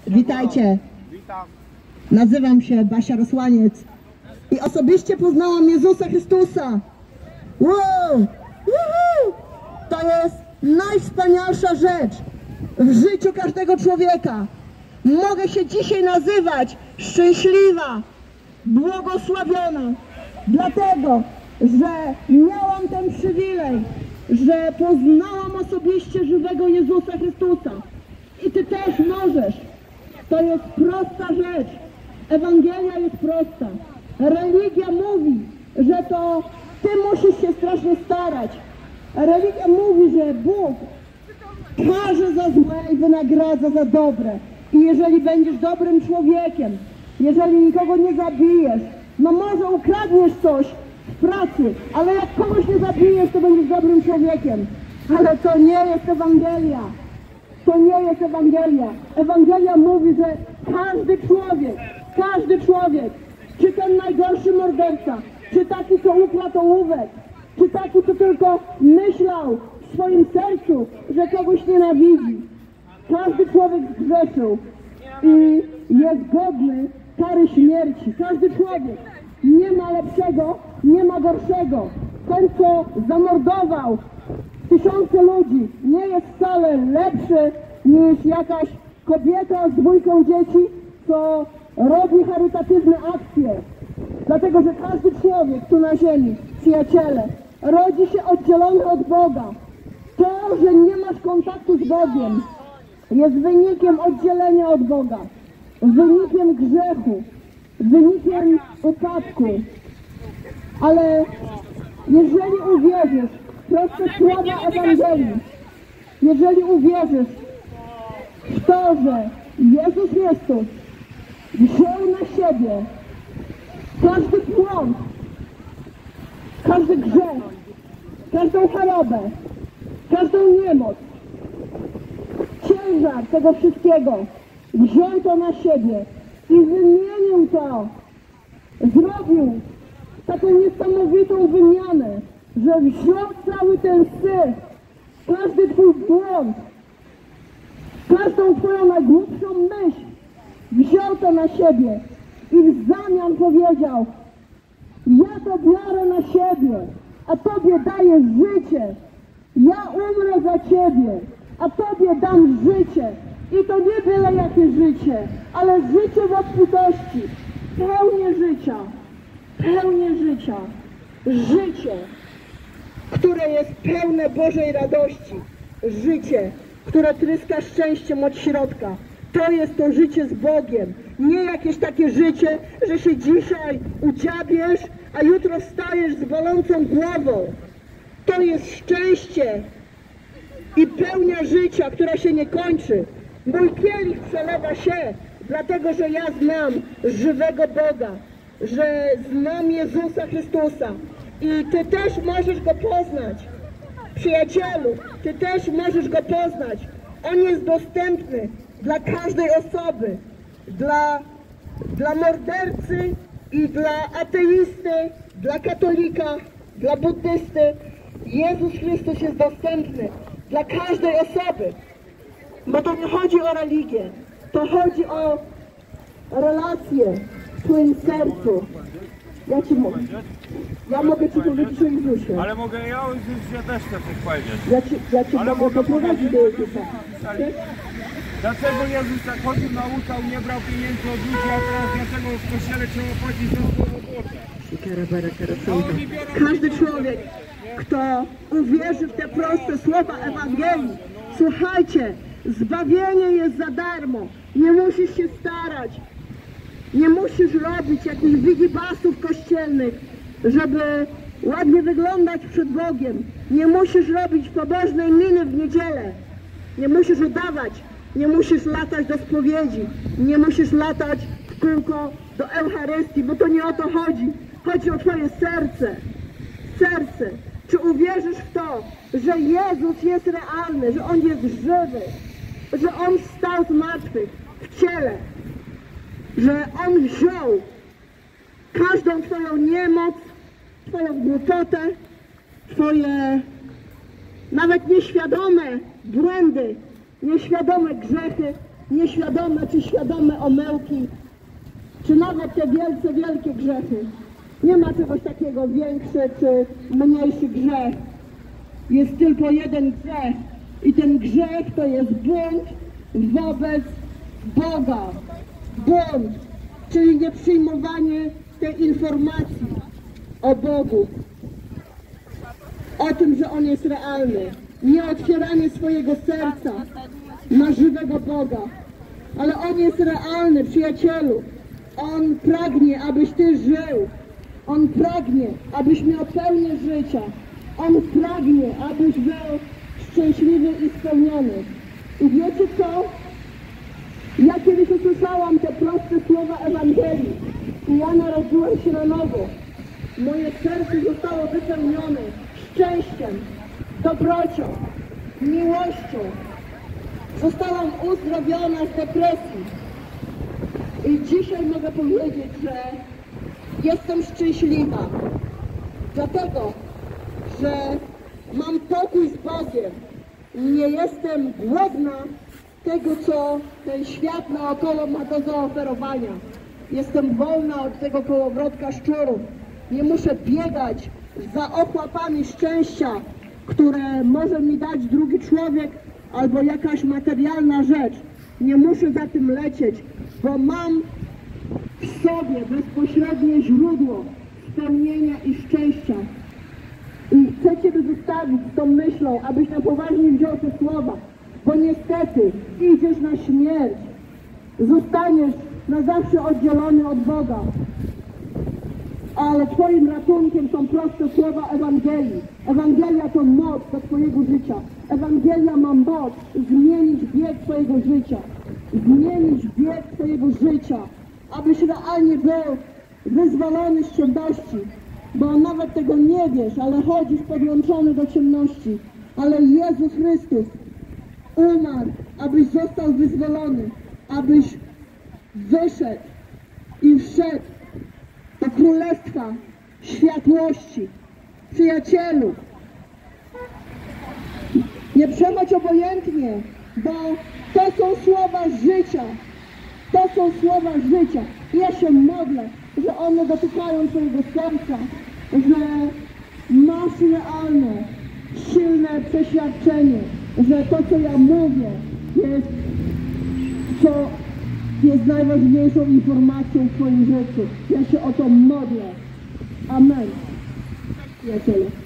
Witajcie. Nazywam się Basia Rosłaniec i osobiście poznałam Jezusa Chrystusa. Wow! Woohoo! To jest najwspanialsza rzecz w życiu każdego człowieka. Mogę się dzisiaj nazywać szczęśliwa, błogosławiona, dlatego, że miałam ten przywilej, że poznałam osobiście żywego Jezusa Chrystusa. I ty też możesz. To jest prosta rzecz. Ewangelia jest prosta. Religia mówi, że to ty musisz się strasznie starać. Religia mówi, że Bóg karze za złe i wynagradza za dobre. I jeżeli będziesz dobrym człowiekiem, jeżeli nikogo nie zabijesz, no może ukradniesz coś w pracy, ale jak kogoś nie zabijesz, to będziesz dobrym człowiekiem. Ale to nie jest Ewangelia. To nie jest Ewangelia. Ewangelia mówi, że każdy człowiek, czy ten najgorszy morderca, czy taki, co ukradł ołówek, czy taki, co tylko myślał w swoim sercu, że kogoś nienawidzi. Każdy człowiek zgrzeszył i jest godny kary śmierci. Każdy człowiek. Nie ma lepszego, nie ma gorszego. Ten, co zamordował tysiące ludzi, nie jest wcale lepszy niż jakaś kobieta z 2 dzieci, co robi charytatywne akcje. Dlatego, że każdy człowiek tu na ziemi, przyjaciele, rodzi się oddzielony od Boga. To, że nie masz kontaktu z Bogiem, jest wynikiem oddzielenia od Boga, wynikiem grzechu, wynikiem upadku. Ale jeżeli uwierzysz w proste słowa Ewangelii, jeżeli uwierzysz w to, że Jezus Chrystus wziął na siebie każdy błąd, każdy grzech, każdą chorobę, każdą niemoc, ciężar tego wszystkiego, wziął to na siebie i wymienił to, zrobił taką niesamowitą wymianę, że wziął cały ten syf, każdy twój błąd, każdą twoją najgłupszą myśl, wziął to na siebie i w zamian powiedział: ja to biorę na siebie, a tobie daję życie. Ja umrę za ciebie, a tobie dam życie. I to nie byle jakie życie, ale życie w obfitości, pełnię życia, życie, które jest pełne Bożej radości, życie, które tryska szczęściem od środka. To jest to życie z Bogiem, nie jakieś takie życie, że się dzisiaj udziabiesz, a jutro wstajesz z bolącą głową. To jest szczęście i pełnia życia, która się nie kończy. Mój kielich przelewa się, dlatego że ja znam żywego Boga, że znam Jezusa Chrystusa i ty też możesz Go poznać. Przyjacielu, ty też możesz Go poznać. On jest dostępny dla każdej osoby, dla mordercy i dla ateisty, dla katolika, dla buddysty. Jezus Chrystus jest dostępny dla każdej osoby, bo to nie chodzi o religię, to chodzi o relacje w twoim sercu. Ja mogę ci powiedzieć o Jezusie. Ale mogę ja o Jezusie też chcę coś powiedzieć. Ja ci mogę poprowadzić do Jezusa. Dlaczego Jezus tak chodził, nauczał, nie brał pieniędzy od ludzi, a teraz dlaczego w kościele trzeba płacić za słowo Boże? Każdy człowiek, kto uwierzy w te proste słowa Ewangelii, słuchajcie, zbawienie jest za darmo, nie musisz się starać, nie musisz robić jakichś wigibasów kościelnych, żeby ładnie wyglądać przed Bogiem, nie musisz robić pobożnej miny w niedzielę, nie musisz udawać, nie musisz latać do spowiedzi, nie musisz latać w kółko do Eucharystii, bo to nie o to chodzi. Chodzi o twoje serce. Serce. Czy uwierzysz w to, że Jezus jest realny, że On jest żywy, że On wstał z martwych w ciele, że On wziął każdą twoją niemoc, twoją głupotę, twoje nawet nieświadome błędy, nieświadome grzechy nieświadome czy świadome omyłki, czy nawet te wielce wielkie grzechy. Nie ma czegoś takiego większy czy mniejszy grzech. Jest tylko jeden grzech i ten grzech to jest bunt wobec Boga. Bunt, czyli nieprzyjmowanie tej informacji o Bogu, o tym, że On jest realny. Nie otwieranie swojego serca na żywego Boga. Ale On jest realny, przyjacielu. On pragnie, abyś Ty żył. On pragnie, abyś miał pełnię życia. On pragnie, abyś był szczęśliwy i spełniony. I wiecie co? Ja kiedyś usłyszałam te proste słowa Ewangelii i ja narodziłem się na nowo. Moje serce zostało wypełnione szczęściem, dobrocią, miłością. Zostałam uzdrowiona z depresji. I dzisiaj mogę powiedzieć, że jestem szczęśliwa. Dlatego, że mam pokój z Bogiem. Nie jestem głodna tego, co ten świat naokoło ma do zaoferowania. Jestem wolna od tego kołowrotka szczurów. Nie muszę biegać za ochłapami szczęścia, które może mi dać drugi człowiek albo jakaś materialna rzecz. Nie muszę za tym lecieć, bo mam w sobie bezpośrednie źródło spełnienia i szczęścia. I chcę Ciebie zostawić z tą myślą, abyś na poważnie wziął te słowa, bo niestety idziesz na śmierć, zostaniesz na zawsze oddzielony od Boga. Ale Twoim ratunkiem są proste słowa Ewangelii. Ewangelia to moc do Twojego życia. Ewangelia ma moc zmienić bieg Twojego życia. Zmienić bieg Twojego życia, abyś realnie był wyzwolony z ciemności. Bo nawet tego nie wiesz, ale chodzisz podłączony do ciemności. Ale Jezus Chrystus umarł, abyś został wyzwolony, abyś wyszedł i wszedł do Królestwa Światłości. Przyjacielu, nie przechodź obojętnie, bo to są słowa życia. To są słowa życia. Ja się modlę, że one dotykają Twojego serca, że masz realne, silne przeświadczenie, że to, co ja mówię, jest najważniejszą informacją w Twoim życiu. Ja się o to modlę. Amen. Przyjaciele.